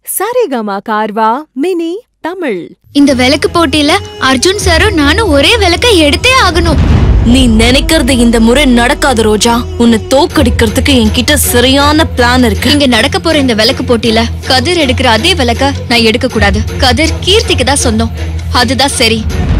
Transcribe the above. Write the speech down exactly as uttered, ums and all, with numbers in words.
Saregama Carvaan mini Tamil. இந்த விளக்கு போட்டியில அர்ஜுன் சாரும் நானும் ஒரே விளக்க எடுத்தே ஆகணும். நீ நினைக்கிறது இந்த முறை நடக்காது ரோஜா. உன்னை தோக்கடிக்கிறதுக்கு என்கிட்ட சரியான பிளான் இருக்கு. இங்க நடக்க போற இந்த விளக்கு போட்டியில கதிர் எடுக்கிற அதே விளக்க நான் எடுக்க கூடாது. கதிர் கீர்த்திக்கு தான் சொந்தம். அதுதான் சரி.